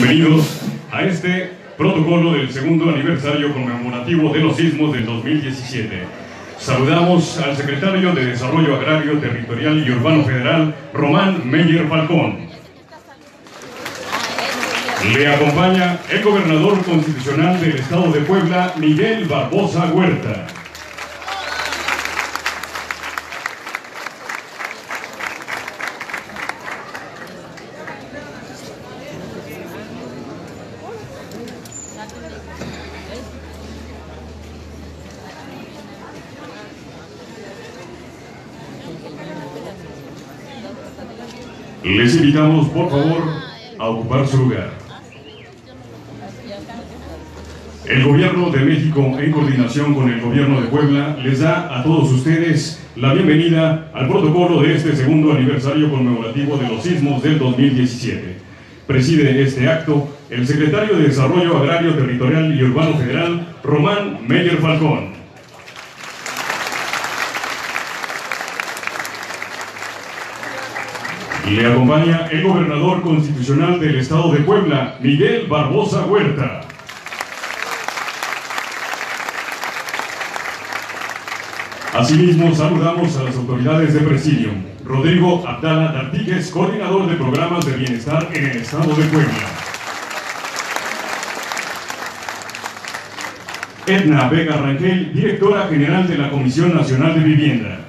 Bienvenidos a este protocolo del segundo aniversario conmemorativo de los sismos del 2017. Saludamos al secretario de Desarrollo Agrario, Territorial y Urbano Federal, Román Meyer Falcón. Le acompaña el gobernador constitucional del Estado de Puebla, Miguel Barbosa Huerta. Les invitamos, por favor, a ocupar su lugar. El Gobierno de México, en coordinación con el Gobierno de Puebla, les da a todos ustedes la bienvenida al protocolo de este segundo aniversario conmemorativo de los sismos del 2017. Preside este acto el secretario de Desarrollo Agrario, Territorial y Urbano Federal, Román Meyer Falcón. Le acompaña el gobernador constitucional del Estado de Puebla, Miguel Barbosa Huerta. Asimismo, saludamos a las autoridades de presidio. Rodrigo Abdala Dartíquez, coordinador de programas de bienestar en el Estado de Puebla. Edna Vega Rangel, directora general de la Comisión Nacional de Vivienda.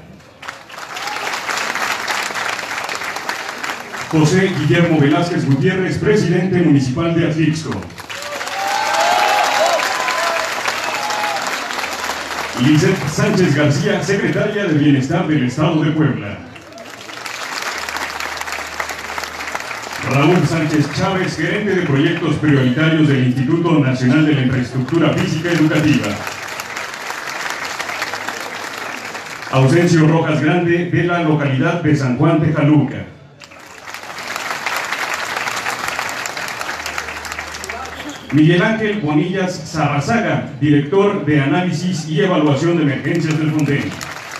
José Guillermo Velázquez Gutiérrez, presidente municipal de Atlixco. Lisette Sánchez García, secretaria de Bienestar del Estado de Puebla. Raúl Sánchez Chávez, gerente de proyectos prioritarios del Instituto Nacional de la Infraestructura Física Educativa. Ausencio Rojas Grande, de la localidad de San Juan de Jaluca. Miguel Ángel Bonillas Sarrazaga, director de Análisis y Evaluación de Emergencias del Fonden.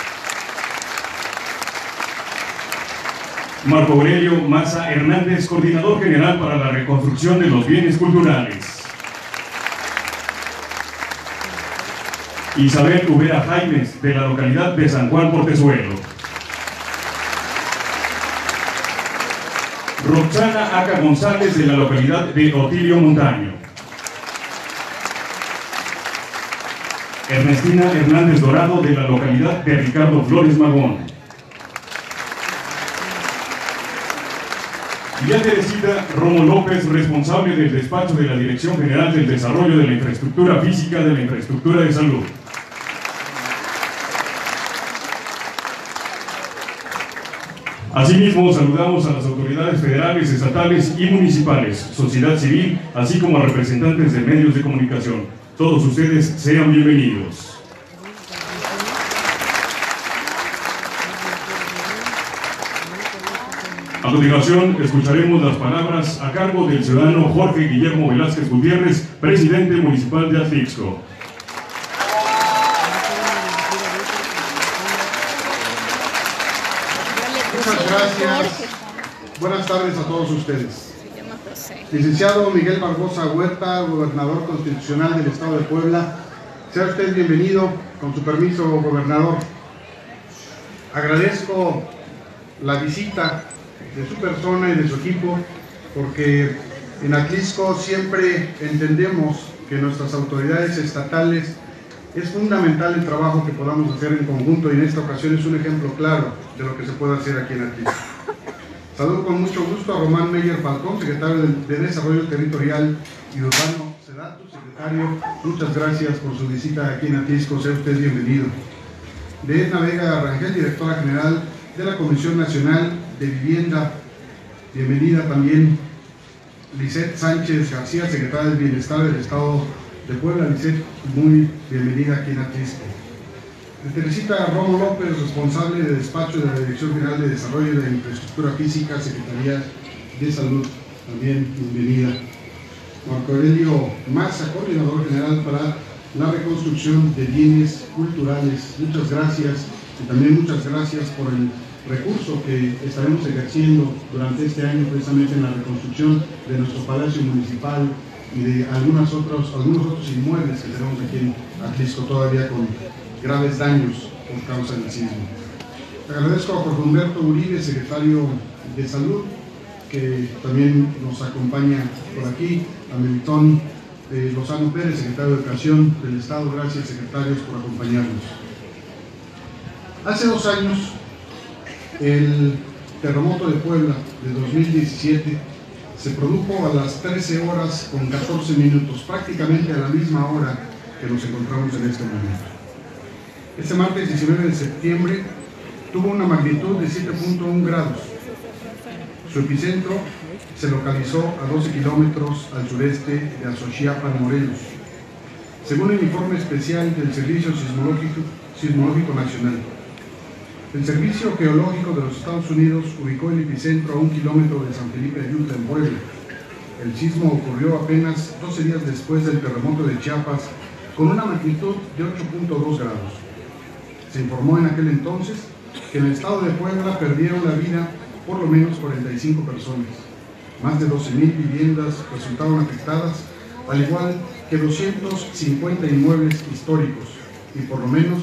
Marco Aurelio Maza Hernández, coordinador general para la reconstrucción de los bienes culturales. Isabel Ubera Jaimes, de la localidad de San Juan Portezuelo. Roxana Aca González, de la localidad de Otilio Montaño. Ernestina Hernández Dorado, de la localidad de Ricardo Flores Magón. Y a Teresita Romo López, responsable del despacho de la Dirección General del Desarrollo de la Infraestructura Física de la Infraestructura de Salud. Asimismo, saludamos a las autoridades federales, estatales y municipales, sociedad civil, así como a representantes de medios de comunicación. Todos ustedes sean bienvenidos. A continuación, escucharemos las palabras a cargo del ciudadano Jorge Guillermo Velázquez Gutiérrez, presidente municipal de Atlixco. Muchas gracias. Buenas tardes a todos ustedes. Licenciado Miguel Barbosa Huerta, gobernador constitucional del Estado de Puebla, sea usted bienvenido. Con su permiso, gobernador. Agradezco la visita de su persona y de su equipo, porque en Atlixco siempre entendemos que nuestras autoridades estatales es fundamental el trabajo que podamos hacer en conjunto, y en esta ocasión es un ejemplo claro de lo que se puede hacer aquí en Atlixco. Saludo con mucho gusto a Román Meyer Falcón, secretario de Desarrollo Territorial y Urbano. Sedato, secretario, muchas gracias por su visita aquí en Atlixco, sea usted bienvenido. De Edna Vega Rangel, directora general de la Comisión Nacional de Vivienda, bienvenida también. Lisette Sánchez García, secretaria de Bienestar del Estado de Puebla. Lisette, muy bienvenida aquí en Atlixco. Teresita Romo López, responsable de despacho de la Dirección General de Desarrollo de la Infraestructura Física, Secretaría de Salud, también bienvenida. Marco Aurelio Maza, coordinador general para la reconstrucción de bienes culturales, muchas gracias, y también muchas gracias por el recurso que estaremos ejerciendo durante este año precisamente en la reconstrucción de nuestro Palacio Municipal y de algunos otros inmuebles que tenemos aquí en Atlisco todavía con graves daños por causa del sismo. Agradezco a Jorge Humberto Uribe, secretario de Salud, que también nos acompaña por aquí, a Melitón Lozano Pérez, secretario de Educación del Estado. Gracias, secretarios, por acompañarnos. Hace 2 años, el terremoto de Puebla de 2017 se produjo a las 13 horas con 14 minutos, prácticamente a la misma hora que nos encontramos en este momento. Este martes 19 de septiembre tuvo una magnitud de 7.1 grados. Su epicentro se localizó a 12 kilómetros al sureste de Azochiapan, Morelos. Según el informe especial del Servicio Sismológico Nacional, el Servicio Geológico de los Estados Unidos ubicó el epicentro a 1 kilómetro de San Felipe Ayutla, en Puebla. El sismo ocurrió apenas 12 días después del terremoto de Chiapas, con una magnitud de 8.2 grados. Se informó en aquel entonces que en el estado de Puebla perdieron la vida por lo menos 45 personas. Más de 12.000 viviendas resultaron afectadas, al igual que 250 inmuebles históricos y por lo menos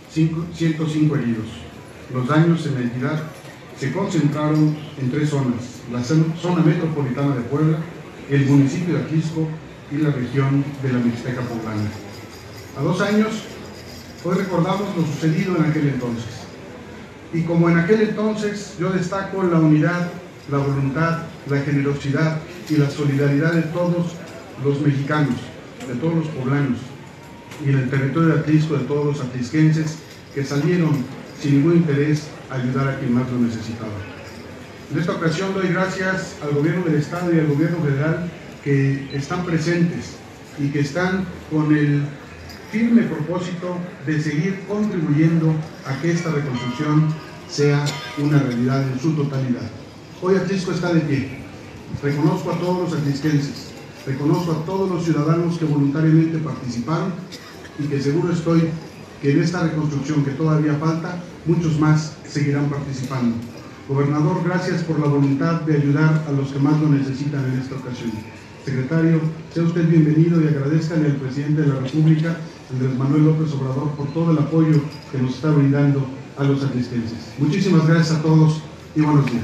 105 heridos. Los daños en la entidad se concentraron en 3 zonas: la zona metropolitana de Puebla, el municipio de Atlisco y la región de la Mixteca Poblana. A 2 años, hoy recordamos lo sucedido en aquel entonces. Y como en aquel entonces, yo destaco la unidad, la voluntad, la generosidad y la solidaridad de todos los mexicanos, de todos los poblanos, y en el territorio de Atlisco, de todos los atlisquenses que salieron sin ningún interés a ayudar a quien más lo necesitaba. En esta ocasión doy gracias al Gobierno del Estado y al Gobierno Federal, que están presentes y que están con el firme propósito de seguir contribuyendo a que esta reconstrucción sea una realidad en su totalidad. Hoy Atlisco está de pie. Reconozco a todos los atlisquenses, reconozco a todos los ciudadanos que voluntariamente participaron y que seguro estoy que en esta reconstrucción que todavía falta, muchos más seguirán participando. Gobernador, gracias por la voluntad de ayudar a los que más lo necesitan en esta ocasión. Secretario, sea usted bienvenido y agradezcanle al presidente de la República, Andrés Manuel López Obrador, por todo el apoyo que nos está brindando a los atlisquenses. Muchísimas gracias a todos y buenos días.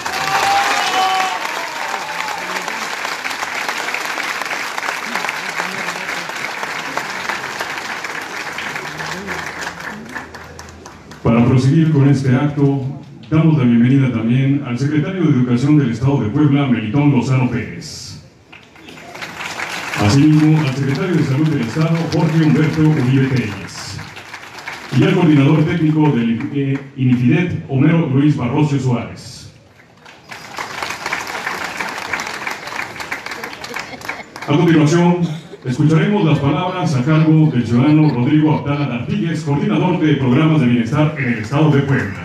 Para proseguir con este acto, damos la bienvenida también al secretario de Educación del Estado de Puebla, Melitón Lozano Pérez. Asimismo, al secretario de Salud del Estado, Jorge Humberto Uribe Telles. Y al coordinador técnico del INIFIDET, Homero Luis Barrocio Suárez. A continuación, escucharemos las palabras a cargo del ciudadano Rodrigo Abdala Artigues, coordinador de programas de bienestar en el Estado de Puebla.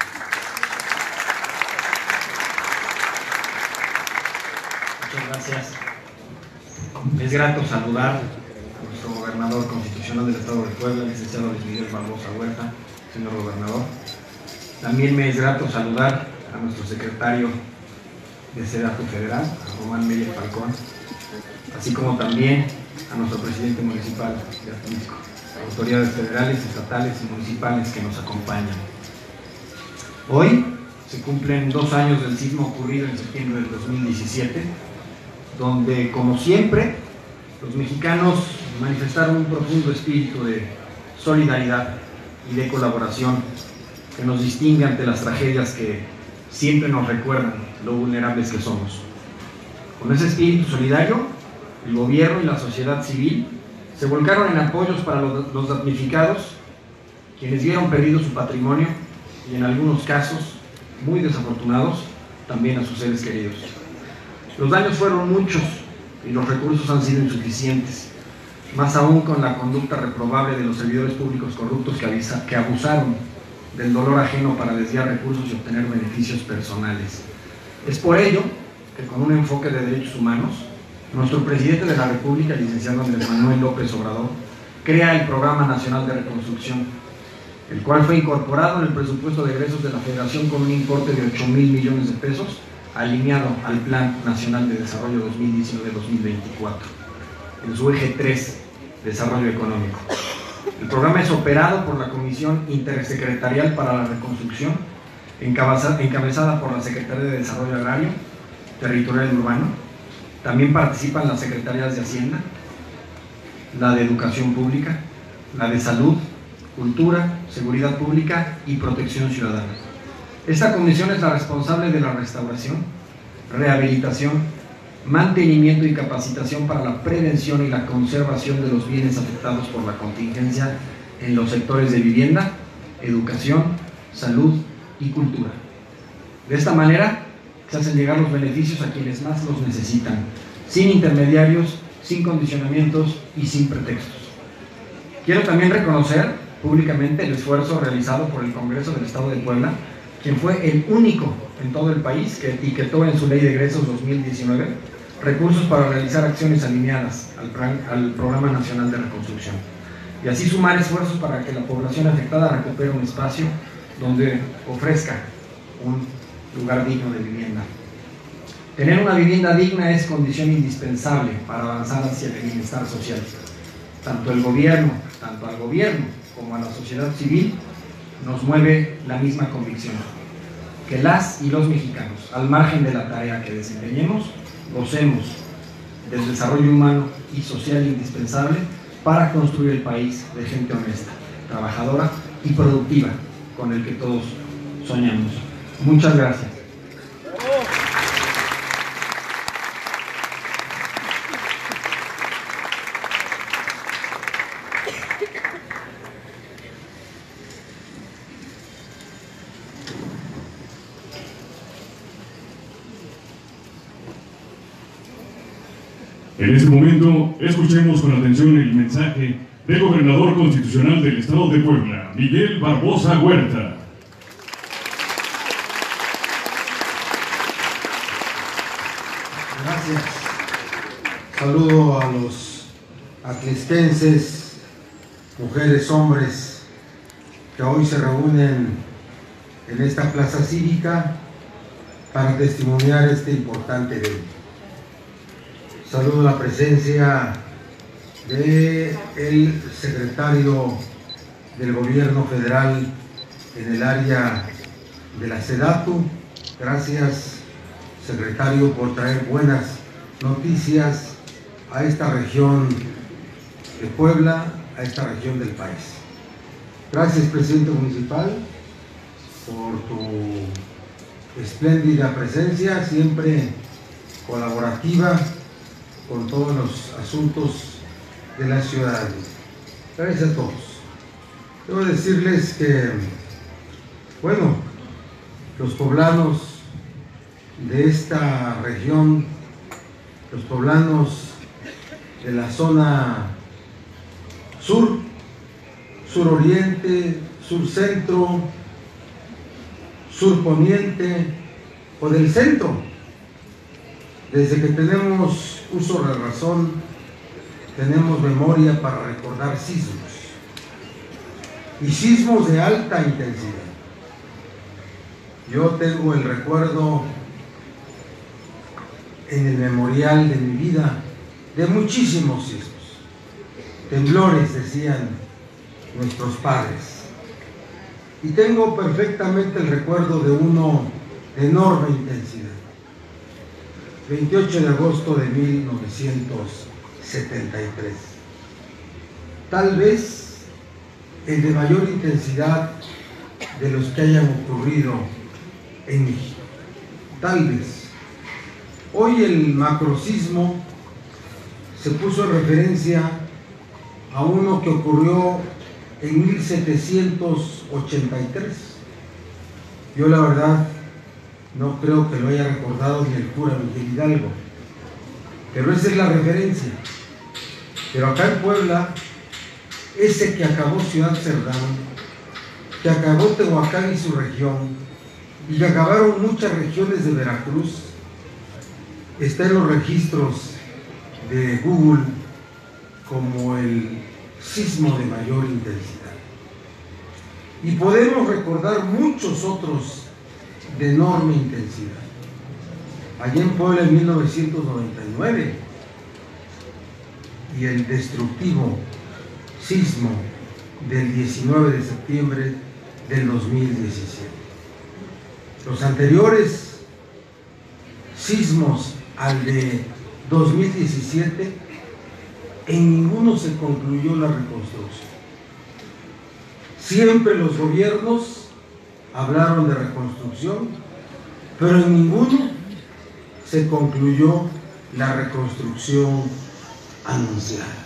Muchas gracias. Es grato saludar a nuestro gobernador constitucional del Estado de Puebla, el licenciado Luis Miguel Barbosa Huerta, señor gobernador. También me es grato saludar a nuestro secretario de Sedato Federal, a Román Meyer Falcón, así como también a nuestro presidente municipal de Atlisco, autoridades federales, estatales y municipales que nos acompañan. Hoy se cumplen 2 años del sismo ocurrido en septiembre del 2017, donde, como siempre, los mexicanos manifestaron un profundo espíritu de solidaridad y de colaboración que nos distingue ante las tragedias que siempre nos recuerdan lo vulnerables que somos. Con ese espíritu solidario, el gobierno y la sociedad civil se volcaron en apoyos para los damnificados, quienes vieron perdido su patrimonio y en algunos casos, muy desafortunados, también a sus seres queridos. Los daños fueron muchos y los recursos han sido insuficientes, más aún con la conducta reprobable de los servidores públicos corruptos que abusaron del dolor ajeno para desviar recursos y obtener beneficios personales. Es por ello que, con un enfoque de derechos humanos, nuestro presidente de la República, el licenciado Andrés Manuel López Obrador, crea el Programa Nacional de Reconstrucción, el cual fue incorporado en el presupuesto de egresos de la Federación con un importe de 8,000 millones de pesos, alineado al Plan Nacional de Desarrollo 2019-2024, en su eje 3, Desarrollo Económico. El programa es operado por la Comisión Intersecretarial para la Reconstrucción, encabezada por la Secretaría de Desarrollo Agrario, Territorial y Urbano. También participan las Secretarías de Hacienda, la de Educación Pública, la de Salud, Cultura, Seguridad Pública y Protección Ciudadana. Esta comisión es la responsable de la restauración, rehabilitación, mantenimiento y capacitación para la prevención y la conservación de los bienes afectados por la contingencia en los sectores de vivienda, educación, salud y cultura. De esta manera se hacen llegar los beneficios a quienes más los necesitan, sin intermediarios, sin condicionamientos y sin pretextos. Quiero también reconocer públicamente el esfuerzo realizado por el Congreso del Estado de Puebla, quien fue el único en todo el país que etiquetó en su Ley de Egresos 2019 recursos para realizar acciones alineadas al Programa Nacional de Reconstrucción, y así sumar esfuerzos para que la población afectada recupere un espacio donde ofrezca un lugar digno de vivienda. Tener una vivienda digna es condición indispensable para avanzar hacia el bienestar social. Tanto al gobierno como a la sociedad civil nos mueve la misma convicción: que las y los mexicanos, al margen de la tarea que desempeñemos, gocemos del desarrollo humano y social indispensable para construir el país de gente honesta, trabajadora y productiva con el que todos soñamos. Muchas gracias. En este momento, escuchemos con atención el mensaje del gobernador constitucional del Estado de Puebla, Miguel Barbosa Huerta. Gracias. Saludo a los atlisquenses, mujeres, hombres, que hoy se reúnen en esta plaza cívica para testimoniar este importante evento. Saludo la presencia del secretario del Gobierno Federal en el área de la SEDATU. Gracias, secretario, por traer buenas noticias a esta región de Puebla, a esta región del país. Gracias, presidente municipal, por tu espléndida presencia, siempre colaborativa con todos los asuntos de la ciudadanía. Gracias a todos. Debo decirles que, bueno, los poblanos de esta región, los poblanos de la zona sur, suroriente, surcentro, surponiente o del centro, desde que tenemos uso de razón, tenemos memoria para recordar sismos, y sismos de alta intensidad. Yo tengo el recuerdo en el memorial de mi vida de muchísimos sismos, temblores, decían nuestros padres, y tengo perfectamente el recuerdo de uno de enorme intensidad. 28 de agosto de 1973. Tal vez el de mayor intensidad de los que hayan ocurrido en México. Tal vez. Hoy el macrosismo se puso en referencia a uno que ocurrió en 1783. Yo la verdad no creo que lo haya recordado ni el cura Miguel Hidalgo, pero esa es la referencia. Pero acá en Puebla, ese que acabó Ciudad Cerdán, que acabó Tehuacán y su región, y que acabaron muchas regiones de Veracruz, está en los registros de Google como el sismo de mayor intensidad. Y podemos recordar muchos otros de enorme intensidad. Allí en Puebla en 1999 y el destructivo sismo del 19 de septiembre del 2017. Los anteriores sismos al de 2017, en ninguno se concluyó la reconstrucción. Siempre los gobiernos hablaron de reconstrucción, pero en ninguno se concluyó la reconstrucción anunciada.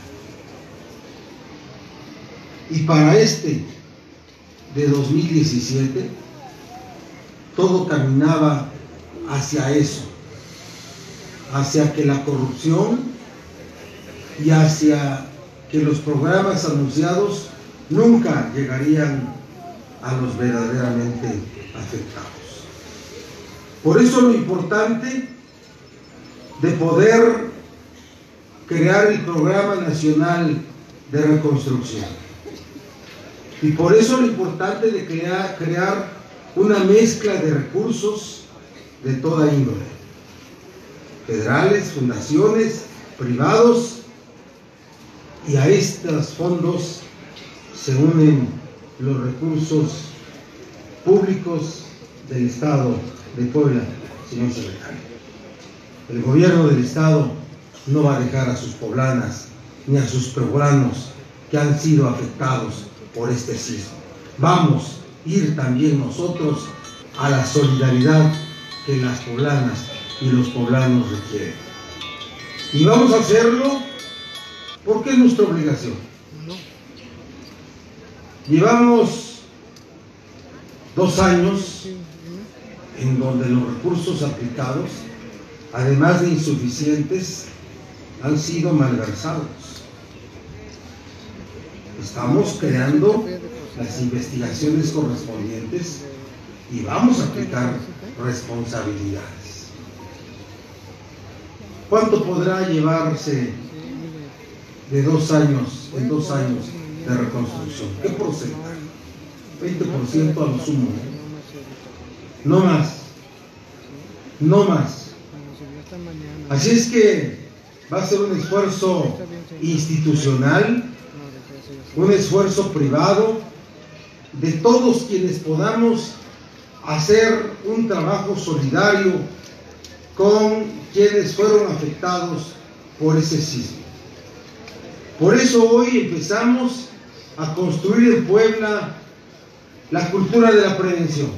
Y para este de 2017, todo caminaba hacia eso, hacia que la corrupción y hacia que los programas anunciados nunca llegarían a los verdaderamente afectados. Por eso lo importante de poder crear el Programa Nacional de Reconstrucción. Y por eso lo importante de crear una mezcla de recursos de toda índole, federales, fundaciones, privados, y a estos fondos se unen los recursos públicos del Estado de Puebla, señor secretario. El gobierno del Estado no va a dejar a sus poblanas ni a sus poblanos que han sido afectados por este sismo. Vamos a ir también nosotros a la solidaridad que las poblanas y los poblanos requieren. Y vamos a hacerlo porque es nuestra obligación. Llevamos 2 años en donde los recursos aplicados, además de insuficientes, han sido malversados. Estamos creando las investigaciones correspondientes y vamos a aplicar responsabilidades. ¿Cuánto podrá llevarse de 2 años, en 2 años de reconstrucción? ¿Qué porcentaje? 20% a lo sumo. No más. No más. Así es que va a ser un esfuerzo institucional, un esfuerzo privado, de todos quienes podamos hacer un trabajo solidario con quienes fueron afectados por ese sismo. Por eso hoy empezamos a construir en Puebla la cultura de la prevención.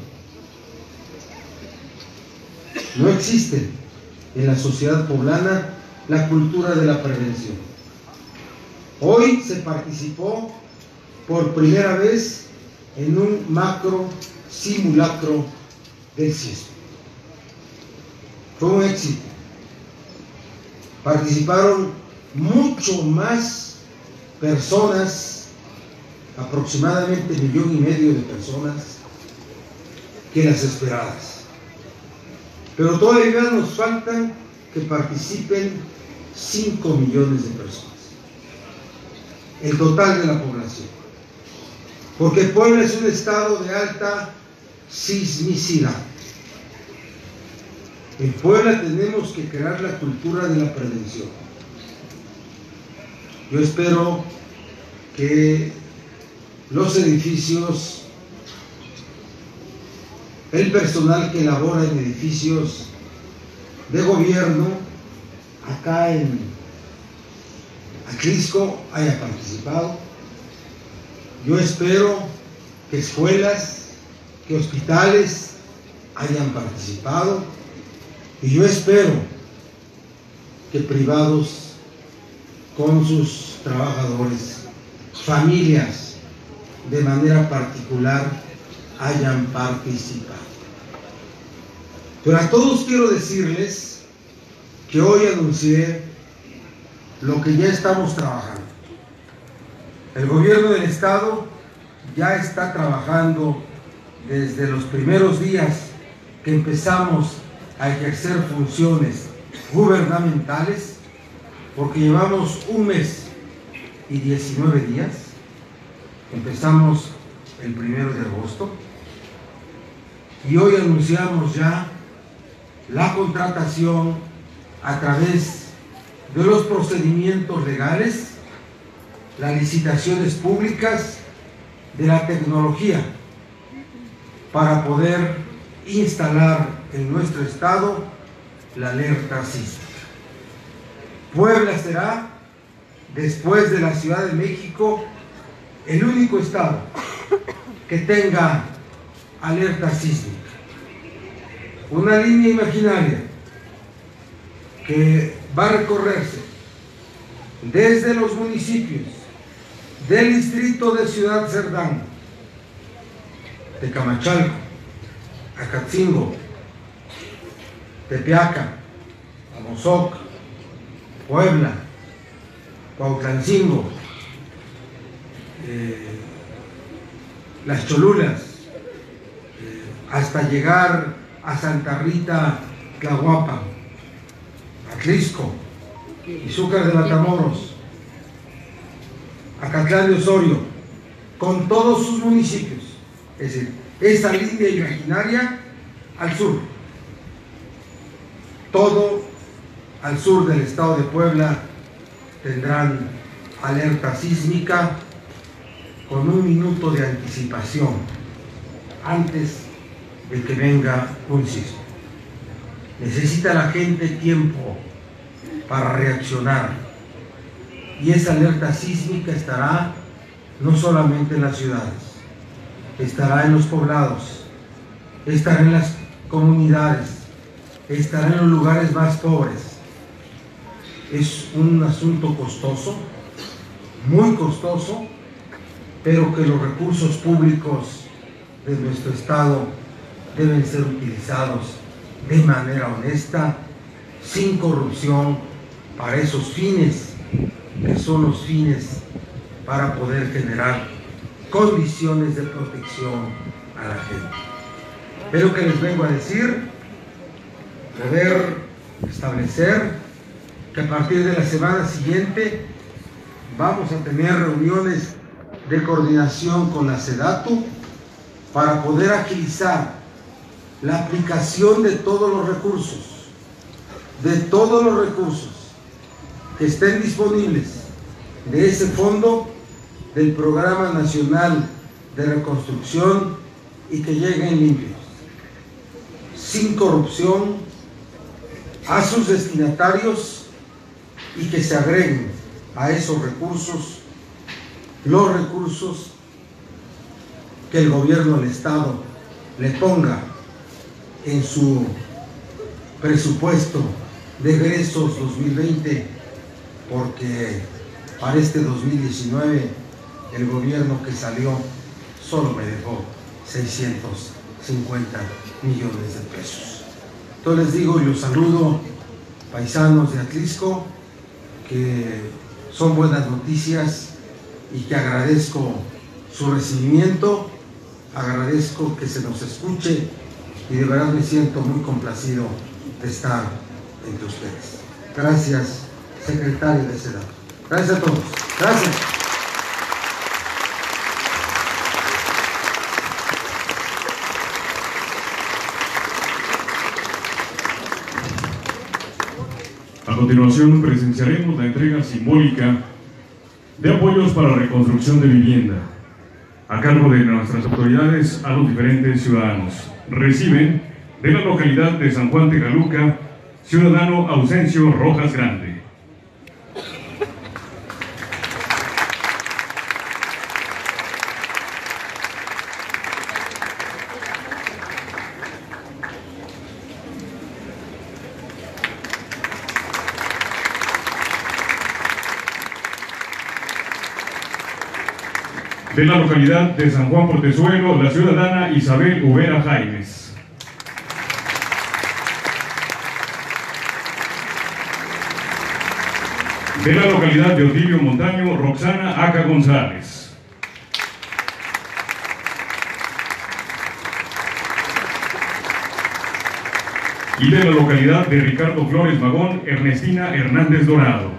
No existe en la sociedad poblana la cultura de la prevención. Hoy se participó por primera vez en un macro simulacro del sismo. Fue un éxito. Participaron mucho más personas, aproximadamente 1,5 millones de personas, que las esperadas. Pero todavía nos faltan que participen 5 millones de personas, el total de la población, porque Puebla es un estado de alta sismicidad. En Puebla tenemos que crear la cultura de la prevención. Yo espero que los edificios, el personal que labora en edificios de gobierno acá en Atlisco haya participado. Yo espero que escuelas, que hospitales hayan participado, y yo espero que privados con sus trabajadores, familias de manera particular, hayan participado. Pero a todos quiero decirles que hoy anuncié lo que ya estamos trabajando. El gobierno del estado ya está trabajando desde los primeros días que empezamos a ejercer funciones gubernamentales, porque llevamos 1 mes y 19 días. Empezamos el 1 de agosto y hoy anunciamos ya la contratación a través de los procedimientos legales, las licitaciones públicas de la tecnología para poder instalar en nuestro estado la alerta sísmica. Puebla será, después de la Ciudad de México, el único estado que tenga alerta sísmica. Una línea imaginaria que va a recorrerse desde los municipios del distrito de Ciudad Cerdán, Tecamachalco, Acatzingo, Tepeaca, Amozoc, Puebla, Cuautlancingo, Las Cholulas, hasta llegar a Santa Rita, Tlahuapan, Atlisco, Izúcar de Matamoros, Acatlán de Osorio, con todos sus municipios. Es decir, esa línea imaginaria al sur, todo al sur del estado de Puebla tendrán alerta sísmica con 1 minuto de anticipación antes de que venga un sismo. Necesita la gente tiempo para reaccionar y esa alerta sísmica estará no solamente en las ciudades, estará en los poblados, estará en las comunidades, estará en los lugares más pobres. Es un asunto costoso, muy costoso, pero que los recursos públicos de nuestro estado deben ser utilizados de manera honesta, sin corrupción, para esos fines que son los fines para poder generar condiciones de protección a la gente. Pero que les vengo a decir, poder establecer que a partir de la semana siguiente vamos a tener reuniones de coordinación con la SEDATU para poder agilizar la aplicación de todos los recursos que estén disponibles de ese fondo del Programa Nacional de Reconstrucción y que lleguen limpios, sin corrupción, a sus destinatarios y que se agreguen a esos recursos los recursos que el gobierno del estado le ponga en su presupuesto de egresos 2020, porque para este 2019 el gobierno que salió solo me dejó 650 millones de pesos. Entonces les digo y los saludo, paisanos de Atlisco, que son buenas noticias y que agradezco su recibimiento, agradezco que se nos escuche y de verdad me siento muy complacido de estar entre ustedes. Gracias, secretario de SEDATU. Gracias a todos. Gracias. A continuación presenciaremos la entrega simbólica de apoyos para reconstrucción de vivienda, a cargo de nuestras autoridades a los diferentes ciudadanos. Reciben de la localidad de San Juan Tegaluca, ciudadano Ausencio Rojas Grande. De la localidad de San Juan Portezuelo, la ciudadana Isabel Ubera Jaimes. De la localidad de Otilio Montaño, Roxana Aca González. Y de la localidad de Ricardo Flores Magón, Ernestina Hernández Dorado.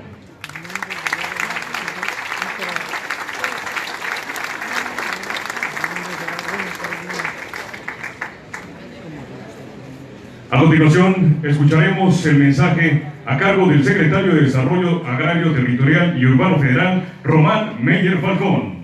continuación, escucharemos el mensaje a cargo del Secretario de Desarrollo Agrario, Territorial y Urbano Federal, Román Meyer Falcón.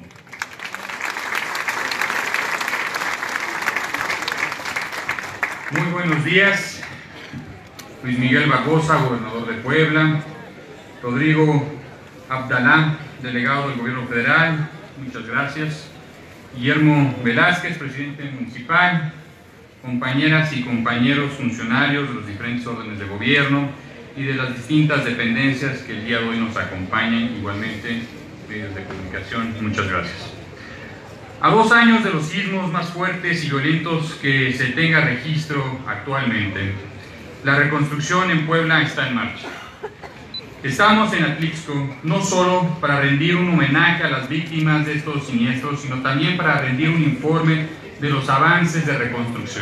Muy buenos días. Luis Miguel Barbosa, gobernador de Puebla. Rodrigo Abdalá, delegado del Gobierno Federal. Muchas gracias. Guillermo Velázquez, presidente municipal. Compañeras y compañeros funcionarios de los diferentes órdenes de gobierno y de las distintas dependencias que el día de hoy nos acompañan, igualmente medios de comunicación, muchas gracias. A 2 años de los sismos más fuertes y violentos que se tenga registro actualmente, la reconstrucción en Puebla está en marcha. Estamos en Atlixco no solo para rendir un homenaje a las víctimas de estos siniestros, sino también para rendir un informe de los avances de reconstrucción.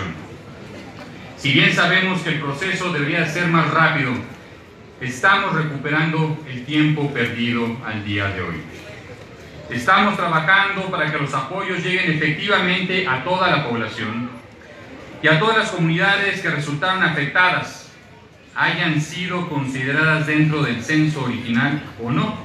Si bien sabemos que el proceso debería ser más rápido, estamos recuperando el tiempo perdido al día de hoy. Estamos trabajando para que los apoyos lleguen efectivamente a toda la población y a todas las comunidades que resultaron afectadas, hayan sido consideradas dentro del censo original o no.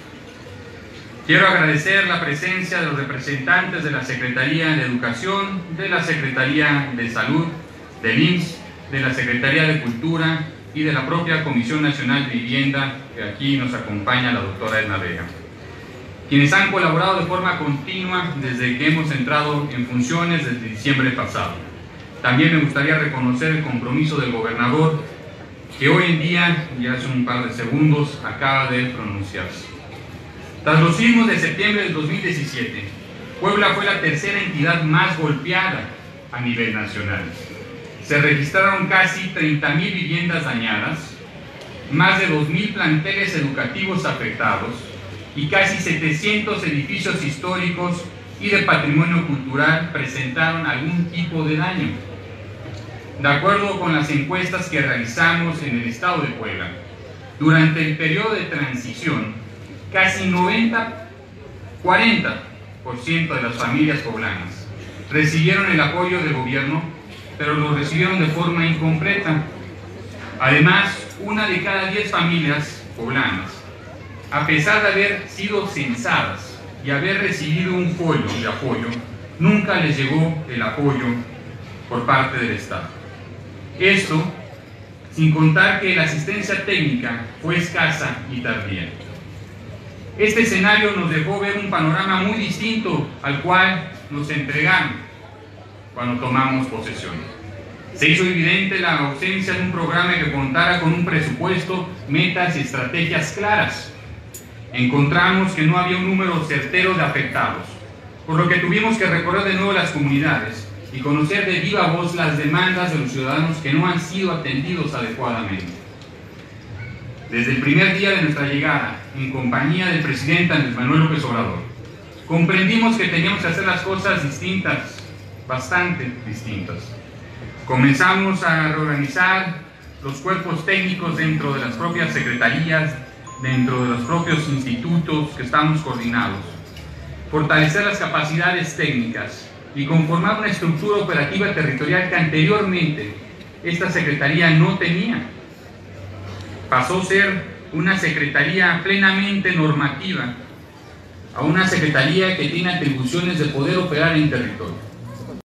Quiero agradecer la presencia de los representantes de la Secretaría de Educación, de la Secretaría de Salud, del IMSS, de la Secretaría de Cultura y de la propia Comisión Nacional de Vivienda, que aquí nos acompaña la doctora Edna Vega, quienes han colaborado de forma continua desde que hemos entrado en funciones desde diciembre pasado. También me gustaría reconocer el compromiso del gobernador, que hoy en día, ya hace un par de segundos, acaba de pronunciarse. Tras los sismos de septiembre del 2017, Puebla fue la tercera entidad más golpeada a nivel nacional. Se registraron casi 30,000 viviendas dañadas, más de 2,000 planteles educativos afectados y casi 700 edificios históricos y de patrimonio cultural presentaron algún tipo de daño. De acuerdo con las encuestas que realizamos en el estado de Puebla, durante el periodo de transición, casi 40% de las familias poblanas recibieron el apoyo del gobierno, pero lo recibieron de forma incompleta. Además, 1 de cada 10 familias poblanas, a pesar de haber sido censadas y haber recibido un folio de apoyo, nunca les llegó el apoyo por parte del Estado. Esto sin contar que la asistencia técnica fue escasa y tardía. Este escenario nos dejó ver un panorama muy distinto al cual nos entregaron cuando tomamos posesión. Se hizo evidente la ausencia de un programa que contara con un presupuesto, metas y estrategias claras. Encontramos que no había un número certero de afectados, por lo que tuvimos que recorrer de nuevo las comunidades y conocer de viva voz las demandas de los ciudadanos que no han sido atendidos adecuadamente. Desde el primer día de nuestra llegada, en compañía del presidente Andrés Manuel López Obrador, comprendimos que teníamos que hacer las cosas distintas, bastante distintas. Comenzamos a reorganizar los cuerpos técnicos dentro de las propias secretarías, dentro de los propios institutos que estamos coordinados, fortalecer las capacidades técnicas y conformar una estructura operativa territorial que anteriormente esta secretaría no tenía. Pasó a ser una secretaría plenamente normativa a una secretaría que tiene atribuciones de poder operar en territorio.